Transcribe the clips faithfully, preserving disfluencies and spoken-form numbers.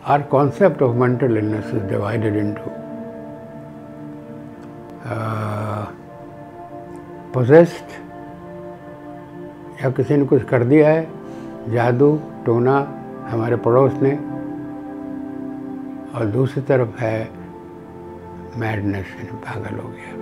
our concept of mental illness is divided into uh, possessed, या किसी ने कुछ कर दिया है, जादू टोना हमारे पड़ोस ने, और दूसरी तरफ है मैडनेस, पागल हो गया.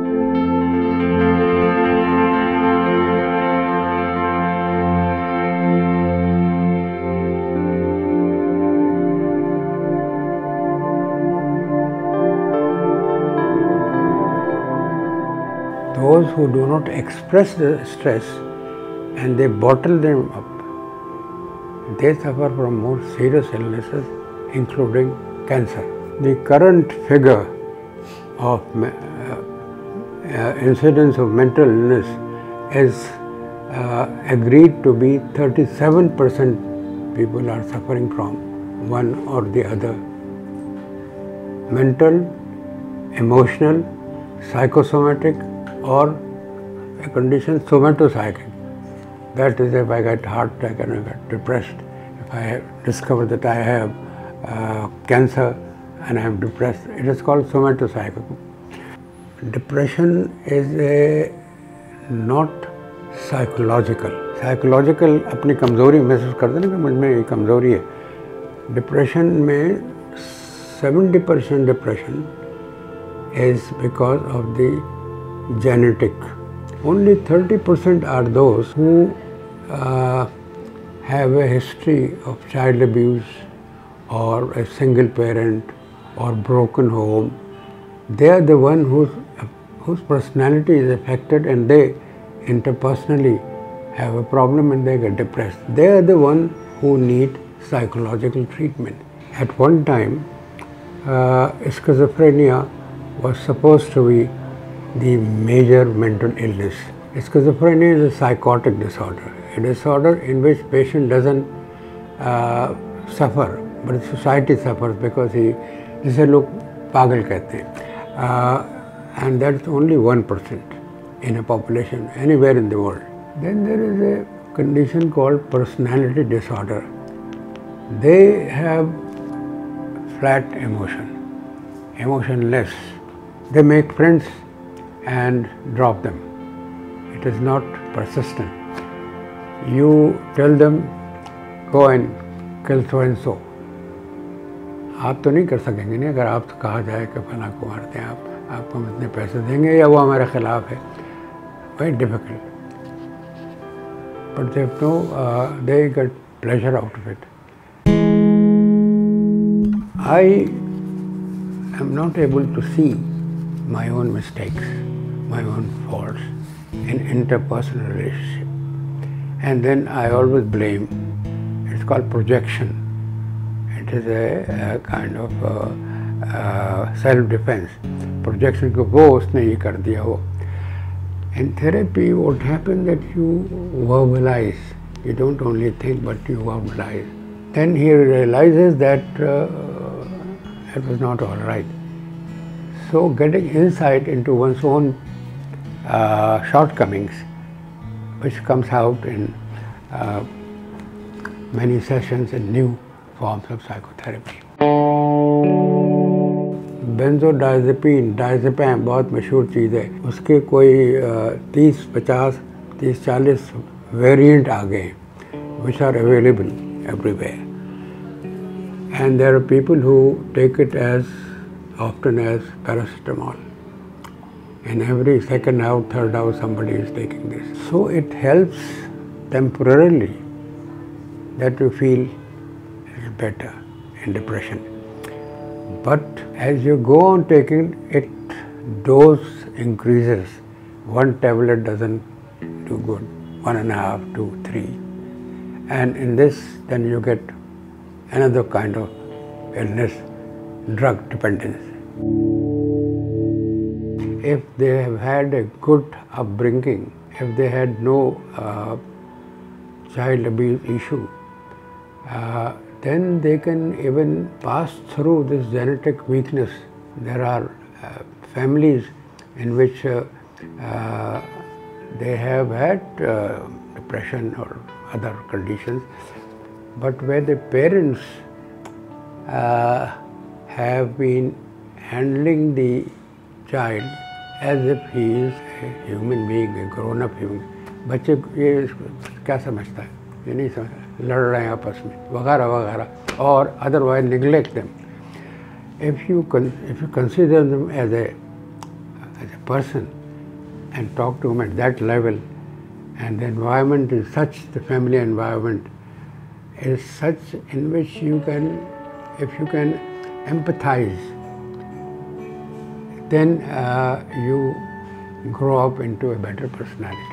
Those who do not express the stress and they bottle them up, they suffer from more serious illnesses, including cancer. The current figure of uh, uh, incidence of mental illness is uh, agreed to be thirty-seven percent people are suffering from one or the other. Mental, emotional, psychosomatic, or a condition somatopsychic. That is, if I get heart attack and I get depressed, if I discover that I have uh, cancer and I am depressed, it is called somatopsychic. Depression is a not psychological. Psychological अपनी कमज़ोरी महसूस करते हैं ना कि मुझ में ये कमज़ोरी है. Depression में seventy percent depression is because of the genetic. Only thirty percent are those who uh, have a history of child abuse or a single parent or broken home. They are the one whose, whose personality is affected and they interpersonally have a problem and they get depressed. They are the one who need psychological treatment. At one time, uh, schizophrenia was supposed to be the major mental illness. Schizophrenia is a psychotic disorder, a disorder in which patient doesn't uh, suffer, but society suffers because he, जिसे लोग पागल कहते हैं, uh, and that's only one percent in a population anywhere in the world. Then there is a condition called personality disorder. They have flat emotion, emotionless. They make friends and drop them. It is not persistent. You tell them, go and kill so and so. आप तो नहीं कर सकेंगे नहीं अगर आप कहा जाए कि फला को मारते हैं, आप आपको हम इतने पैसे देंगे या वो हमारे खिलाफ है. Very difficult. But they know uh, they get pleasure out of it. I am not able to see my own mistakes, my own faults in interpersonal relationship, and then I always blame. It's called projection. It is a, a kind of uh, uh, self-defense. Projection को वो उसने ये कर दिया वो. In therapy, what happens that you verbalize. You don't only think, but you verbalize. Then he realizes that uh, that was not all right. So getting insight into one's own uh, shortcomings, which comes out in uh, many sessions in new forms of psychotherapy. Benzodiazepine, diazepam बहुत मशहूर चीज़ है. उसके कोई तीस पचास तीस चालीस variant आ गए which are available everywhere. And there are people who take it as often as paracetamol. In every second hour, third hour, somebody is taking this. So it helps temporarily that you feel better in depression. But as you go on taking it, dose increases. One tablet doesn't do good, one and a half, two, three. And in this, then you get another kind of illness, drug dependence. If they have had a good upbringing, if they had no uh, child abuse issue, uh, then they can even pass through this genetic weakness. There are uh, families in which uh, uh, they have had uh, depression or other conditions, but where the parents uh, have been handling the child as if he is a human being, a grown-up human. बच्चे ये क्या समझता है, ये नहीं समझता, लड़ रहे हैं आपस में वगैरह वगैरह, और otherwise neglect them. If you con if you consider them as a as a person and talk to them at that level, and the environment is such, the family environment is such in which you can, if you can empathize, then uh, you grow up into a better personality.